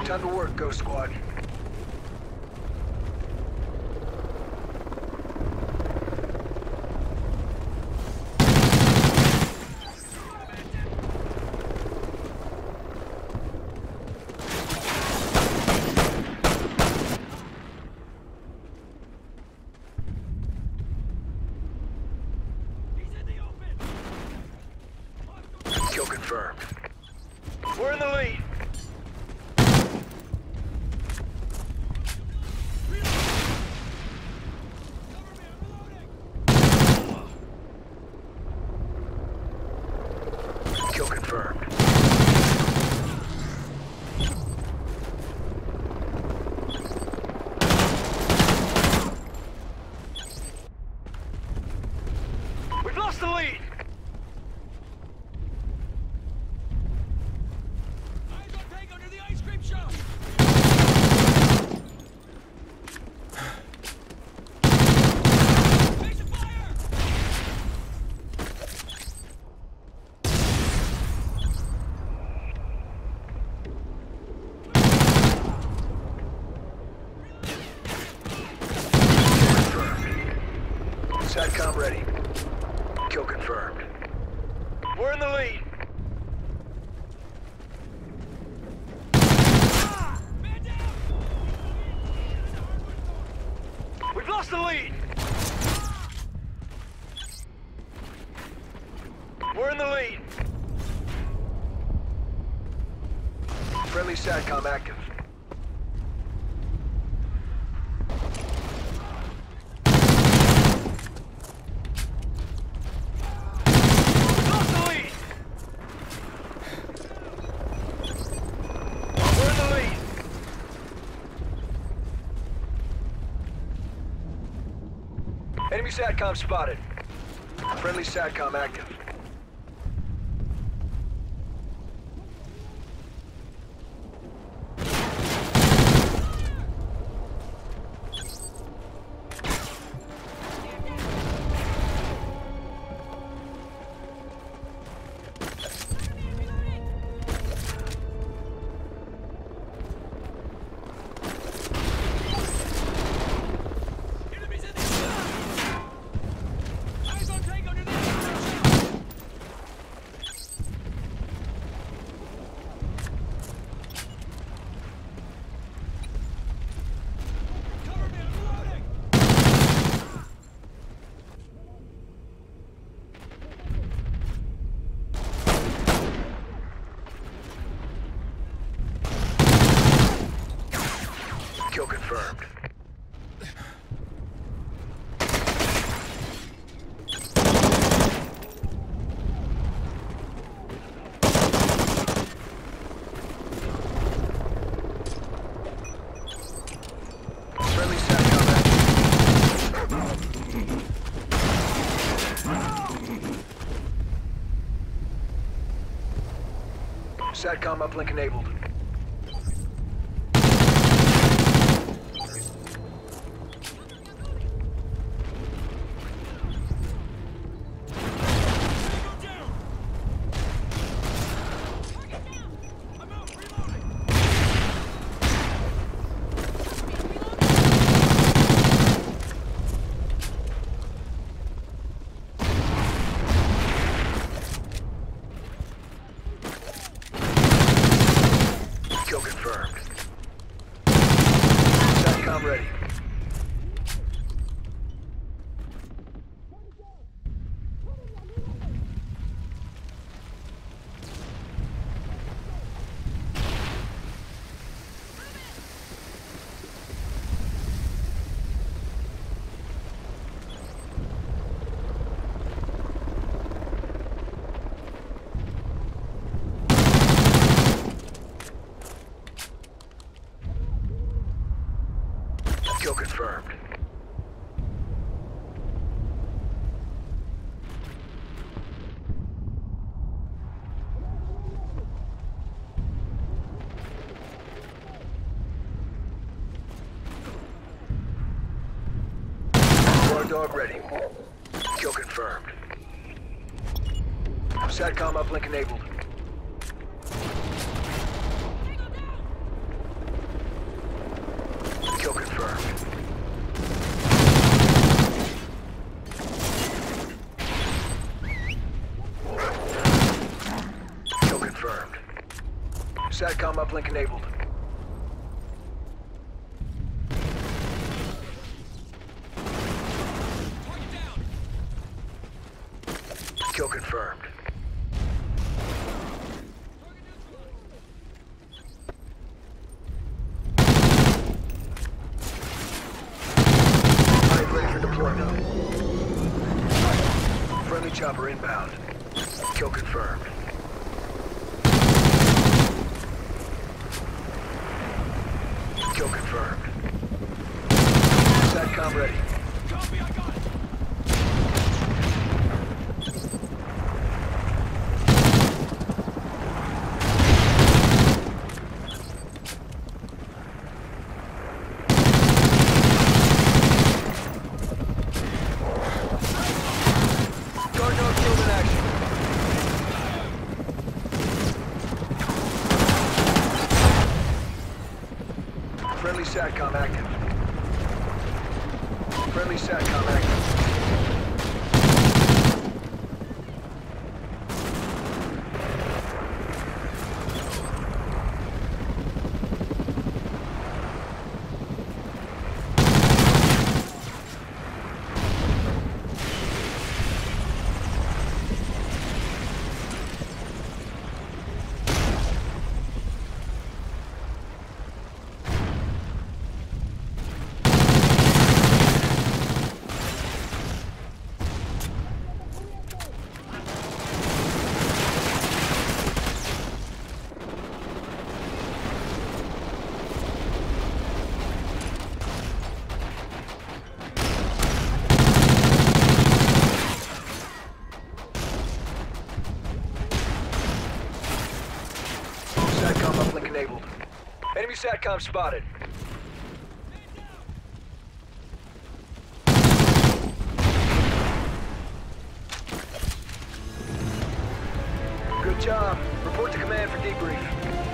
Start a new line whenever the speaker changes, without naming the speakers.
Time to work, Ghost Squad. Kill confirmed. We're in the lead. Kill confirmed. We've lost the lead. SATCOM ready. Kill confirmed. We're in the lead. We've lost the lead. We're in the lead. Friendly SATCOM active. Enemy SATCOM spotted. Friendly SATCOM active. Kill confirmed. Friendly SATCOM active. SATCOM uplink enabled. Kill confirmed. SATCOM ready. Kill confirmed. Guard dog ready. Kill confirmed. SATCOM uplink enabled. SATCOM uplink enabled. Kill confirmed. Hive ready for deployment. Friendly chopper inbound. Kill confirmed. Kill confirmed. SATCOM ready.
Copy, I got it.
Guard dog killed in action. Friendly SATCOM active. Friendly SATCOM active. SATCOM uplink enabled. Enemy SATCOM spotted. Good job. Report to command for debrief.